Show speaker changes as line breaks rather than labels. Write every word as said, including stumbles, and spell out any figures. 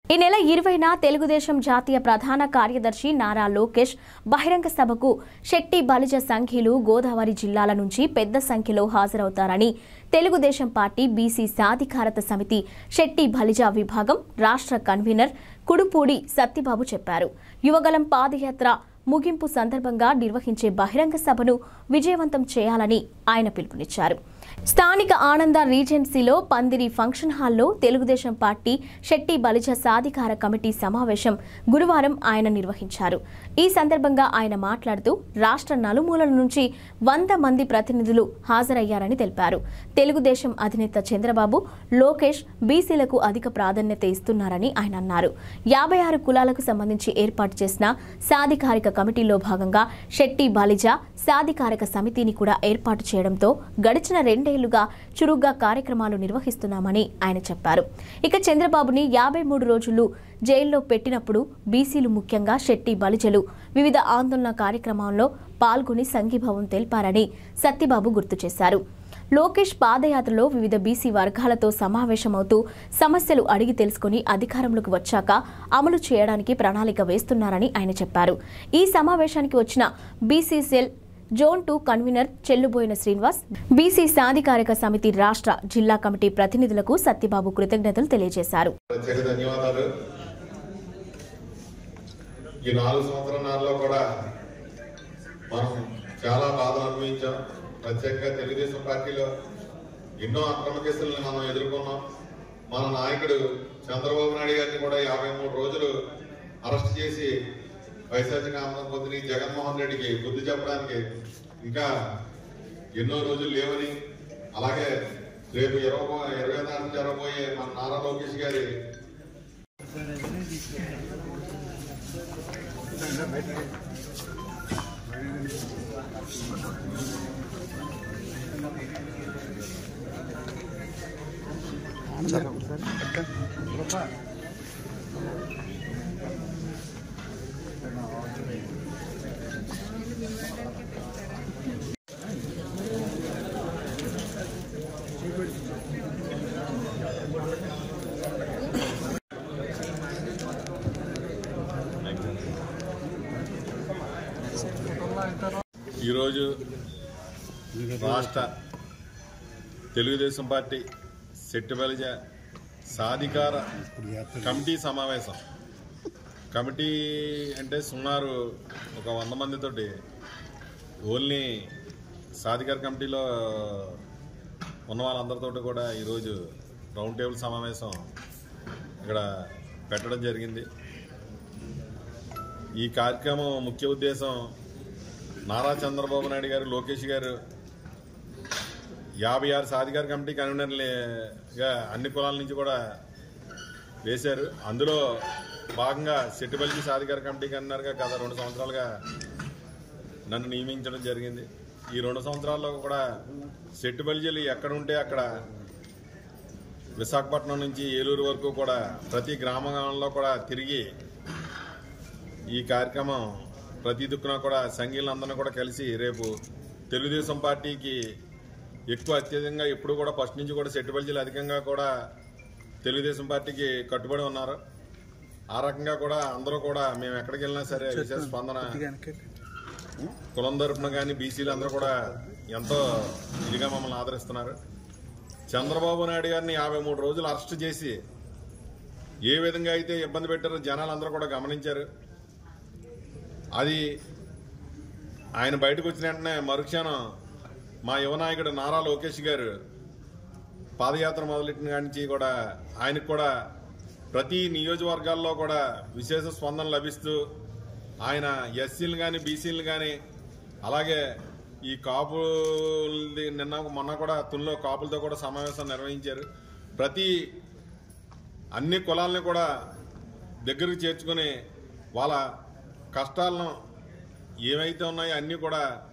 ఈ నెల ఇరవైన తెలుగుదేశం జాతీయ ప్రధాన కార్యదర్శి నారా లోకేష్ బహిరంగ సభకు శెట్టి బలిజ సంఖ్యలు గోదావరి జిల్లాల నుంచి పెద్ద సంఖ్యలో హాజరవుతారని తెలుగుదేశం పార్టీ బీసీ సాధికారత సమితి శెట్టి బలిజ విభాగం రాష్ట్ర కన్వీనర్ కుడుపూడి సత్యబాబు చెప్పారు. యువగలం పాదయాత్ర ముగింపు సందర్భంగా నిర్వహించే బహిరంగ సభను విజయవంతం చేయాలని ఆయన పిలుపునిచ్చారు. స్థానిక ఆనంద రీజెన్సీలో పందిరి ఫంక్షన్ హాల్లో తెలుగుదేశం పార్టీ శెట్టి బలిజ సాధికార కమిటీ సమావేశం గురువారం ఆయన నిర్వహించారు. ఈ సందర్భంగా ఆయన మాట్లాడుతూ రాష్ట్ర నలుమూలల నుంచి వంద మంది ప్రతినిధులు హాజరయ్యారని తెలిపారు. తెలుగుదేశం అధినేత చంద్రబాబు, లోకేష్ బీసీలకు అధిక ప్రాధాన్యత ఇస్తున్నారని ఆయన అన్నారు. యాభై ఆరు కులాలకు సంబంధించి ఏర్పాటు చేసిన సాధికారిక కమిటీలో భాగంగా శెట్టి బలిజ సాధికారక సమితిని కూడా ఏర్పాటు చేయడంతో గడిచిన రెండేళ్లుగా చురుగ్గా కార్యక్రమాలు నిర్వహిస్తున్నామని ఆయన చెప్పారు. ఇక చంద్రబాబుని యాభై మూడు రోజులు జైల్లో పెట్టినప్పుడు బీసీలు ముఖ్యంగా శెట్టి బలిజలు వివిధ ఆందోళన కార్యక్రమాల్లో పాల్గొని సంఘీభావం తెలిపారని సత్యబాబు గుర్తు చేశారు. లోకేష్ పాదయాత్రలో వివిధ బీసీ వర్గాలతో సమావేశమవుతూ సమస్యలు అడిగి తెలుసుకుని అధికారంలోకి వచ్చాక అమలు చేయడానికి ప్రణాళిక వేస్తున్నారని ఆయన చెప్పారు. ఈ సమావేశానికి వచ్చిన BC cell zone two convener Chelluboina Srinivas, BC సాధికారిక సమితి రాష్ట్ర జిల్లా కమిటీ ప్రతినిధులకు సత్యబాబు కృతజ్ఞతలు తెలియజేశారు.
ఈ నాలుగు సంవత్సరాల్లో కూడా మనం చాలా బాధలు అనుభవించాం. ప్రత్యేకంగా తెలుగుదేశం పార్టీలో ఎన్నో అక్రమ కేసులను మనం ఎదుర్కొన్నాం. మన నాయకుడు చంద్రబాబు నాయుడు గారిని కూడా యాభై మూడు రోజులు అరెస్ట్ చేసి వైశాఖ ఆంధ్రప్రదేశ్ని జగన్మోహన్ రెడ్డికి బుద్ధి చెప్పడానికి ఇంకా ఎన్నో రోజులు లేవని, అలాగే రేపు ఇరవై ఇరవై తారీఖు జరగబోయే మన నారా లోకేష్ గారి ఈరోజు రాష్ట్ర తెలుగుదేశం పార్టీ శెట్టి బలిజ సాధికార కమిటీ సమావేశం. కమిటీ అంటే సుమారు ఒక వంద మందితోటి ఓన్లీ సాధికార కమిటీలో ఉన్న వాళ్ళందరితో కూడా ఈరోజు రౌండ్ టేబుల్ సమావేశం ఇక్కడ పెట్టడం జరిగింది. ఈ కార్యక్రమం ముఖ్య ఉద్దేశం నారా చంద్రబాబు నాయుడు గారు, లోకేష్ గారు యాభై ఆరు సాధికార కమిటీ కన్వీనర్లుగా అన్ని కులాల నుంచి కూడా వేశారు. అందులో భాగంగా శెట్టి బలిజ సాధికార కమిటీ కన్వీనర్గా గత రెండు సంవత్సరాలుగా నన్ను నియమించడం జరిగింది. ఈ రెండు సంవత్సరాల్లో కూడా శెట్టి బలిజలు ఎక్కడ ఉంటే అక్కడ విశాఖపట్నం నుంచి ఏలూరు వరకు కూడా ప్రతి గ్రామంలో కూడా తిరిగి ఈ కార్యక్రమం ప్రతి దిక్కున కూడా సంఘీయులందరినీ కూడా కలిసి రేపు తెలుగుదేశం పార్టీకి ఎక్కువ అత్యధికంగా ఎప్పుడు కూడా ఫస్ట్ నుంచి కూడా శెట్టి బలిజలు అధికంగా కూడా తెలుగుదేశం పార్టీకి కట్టుబడి ఉన్నారు. ఆ రకంగా కూడా అందరూ కూడా మేము ఎక్కడికి వెళ్ళినా సరే విశేష స్పందన కులం తరపున కానీ బీసీలు అందరూ కూడా ఎంతో ఇదిగా మమ్మల్ని ఆదరిస్తున్నారు. చంద్రబాబు నాయుడు గారిని యాభై మూడు రోజులు అరెస్ట్ చేసి ఏ విధంగా అయితే ఇబ్బంది పెట్టారో జనాలు అందరూ కూడా గమనించారు. అది ఆయన బయటకు వచ్చిన వెంటనే మరుక్షణం మా యువ నాయకుడు నారా లోకేష్ గారు పాదయాత్ర మొదలెట్టిన కానించి కూడా ఆయనకు కూడా ప్రతి నియోజకవర్గాల్లో కూడా విశేష స్పందన లభిస్తూ ఆయన ఎస్సీలు కానీ బీసీలు కానీ అలాగే ఈ కాపులది నిన్న మొన్న కూడా తుల్లో కాపులతో కూడా సమావేశం నిర్వహించారు. ప్రతి అన్ని కులాలని కూడా దగ్గరకు చేర్చుకుని వాళ్ళ కష్టాలను ఏమైతే ఉన్నాయో అన్నీ కూడా